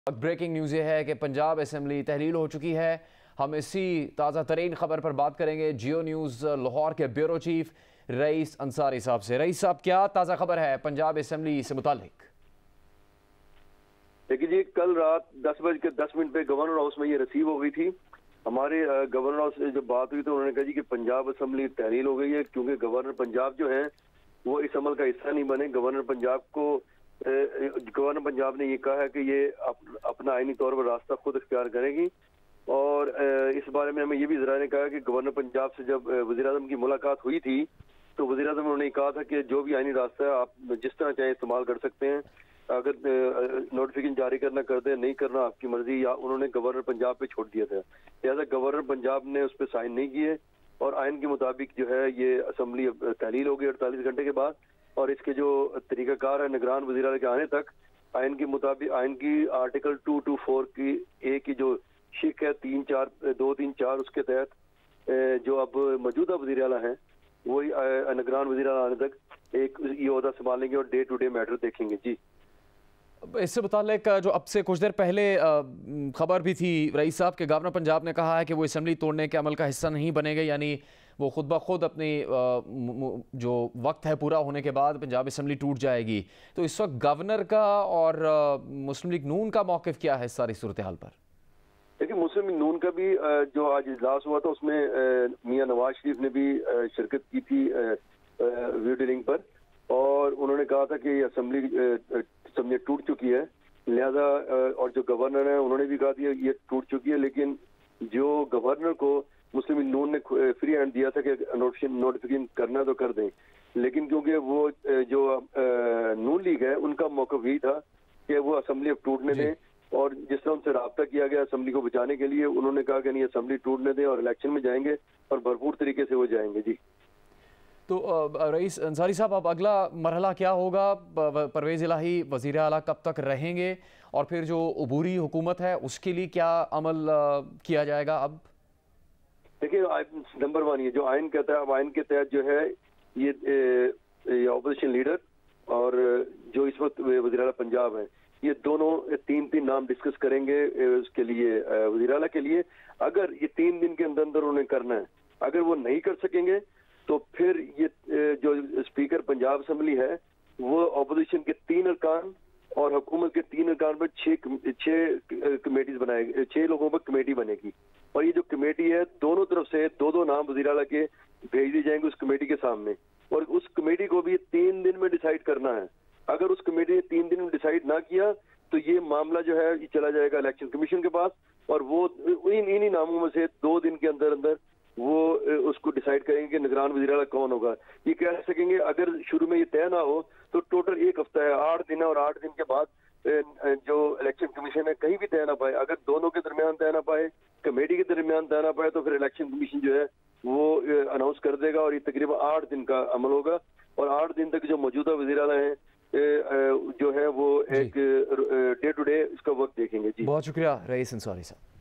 Breaking news ये है कि पंजाब असेंबली तहलील हो चुकी है। हम इसी ताज़ा तरीन खबर पर बात करेंगे जियो न्यूज़ लाहौर के ब्यूरो चीफ रईस अंसारी साहब से। रईस साहब, क्या ताज़ा खबर है पंजाब असेंबली से मुतालिक? देखिए जी, कल रात 10:10 पे गवर्नर हाउस में ये रिसीव हो गई थी। हमारे गवर्नर हाउस से जब बात हुई तो उन्होंने कहा जी कि पंजाब असेंबली तहलील हो गई है, क्योंकि गवर्नर पंजाब जो है वो इस अमल का हिस्सा नहीं बने। गवर्नर पंजाब ने ये कहा है कि ये अपना आईनी तौर पर रास्ता खुद इख्तियार करेगी। और इस बारे में हमें ये भी जरा ने कहा कि गवर्नर पंजाब से जब वज़ीर-ए-आज़म की मुलाकात हुई थी तो वज़ीर-ए-आज़म ने कहा था कि जो भी आईनी रास्ता है आप जिस तरह चाहें इस्तेमाल कर सकते हैं, अगर नोटिफिकेशन जारी करना कर दें, नहीं करना आपकी मर्जी, या उन्होंने गवर्नर पंजाब पे छोड़ दिया था। लिहाजा गवर्नर पंजाब ने उस पर साइन नहीं किए और आइन के मुताबिक जो है ये असेंबली तहलील हो गई 48 घंटे के बाद। और इसके जो तरीकाकार है निगरान वज़ीर-ए-आला के आने तक, आइन के मुताबिक आइन की आर्टिकल 224 की ए की जो शिक है 234 उसके तहत जो अब मौजूदा वज़ीर-ए-आला हैं वही निगरान वज़ीर-ए-आला आने तक एक ये ओहदा संभालेंगे और डे टू डे मैटर देखेंगे। जी, इससे मुतालिक जो अब से कुछ देर पहले खबर भी थी रईस साहब के गवर्नर पंजाब ने कहा है कि वो असेंबली तोड़ने के अमल का हिस्सा नहीं बनेंगे, यानी वो खुद ब खुद अपनी जो वक्त है पूरा होने के बाद पंजाब असेंबली टूट जाएगी। तो इस वक्त गवर्नर का और मुस्लिम लीग नून का मौक़िफ़ क्या है इस सारी सूरत हाल पर? देखिए, मुस्लिम लीग नून का भी जो आज इजलास हुआ था उसमें मियां नवाज शरीफ ने भी शिरकत की थी वीडियो लिंक पर, और उन्होंने कहा था कि असेंबली टूट चुकी है। लिहाजा और जो गवर्नर है उन्होंने भी कहा था ये टूट चुकी है, लेकिन जो गवर्नर को मुस्लिम लीग नून ने फ्री हैंड दिया था कि नोटिफिकेशन करना तो कर दें, लेकिन क्योंकि वो जो नून लीग है उनका मौक़िफ़ यही था कि वो असेंबली अब टूटने दें, और जिस तरह उनसे रब्ता किया गया असेंबली को बचाने के लिए, उन्होंने कहा कि नहीं, असेंबली टूटने दें और इलेक्शन में जाएंगे और भरपूर तरीके से वो जाएंगे। जी, तो रईस अंसारी साहब, अब अगला मरहला क्या होगा? परवेज़ इलाही वज़ीर आला कब तक रहेंगे और फिर जो अबूरी हुकूमत है उसके लिए क्या अमल किया जाएगा? अब देखिए, नंबर 1 ये जो आइन कहता है, अब आइन के तहत जो है ये ऑपोजिशन लीडर और जो इस वक्त वज़ीर आला पंजाब है, ये दोनों 3 नाम डिस्कस करेंगे उसके लिए, वज़ीर आला के लिए। अगर ये 3 दिन के अंदर अंदर उन्हें करना है, अगर वो नहीं कर सकेंगे तो फिर ये जो स्पीकर पंजाब असेंबली है वो अपोजिशन के 3 अरकान और हुकूमत के 3 अरकान पर 6 कमेटीज बनाएगी, 6 लोगों पर कमेटी बनेगी। और ये जो कमेटी है दोनों तरफ से 2-2 नाम वज़ीर आला के भेज दिए जाएंगे उस कमेटी के सामने, और उस कमेटी को भी 3 दिन में डिसाइड करना है। अगर उस कमेटी ने 3 दिन में डिसाइड ना किया तो ये मामला जो है ये चला जाएगा इलेक्शन कमीशन के पास, और वो इन्हीं नामों में से 2 दिन के अंदर अंदर वो उसको डिसाइड करेंगे कि निगरान वज़ीर आला कौन होगा। ये कह सकेंगे अगर शुरू में ये तय ना हो तो टोटल 1 हफ्ता है, 8 दिन है, और 8 दिन के बाद जो इलेक्शन कमीशन है कहीं भी तय ना पाए, अगर दोनों के दरमियान तय ना पाए, कमेटी के दरमियान तय ना पाए, तो फिर इलेक्शन कमीशन जो है वो अनाउंस कर देगा, और ये तकरीबन 8 दिन का अमल होगा। और 8 दिन तक जो मौजूदा वज़ीर आला है जो है वो एक डे टू डे इसका वक्त देखेंगे। जी, बहुत शुक्रिया रईस अंसारी साहब।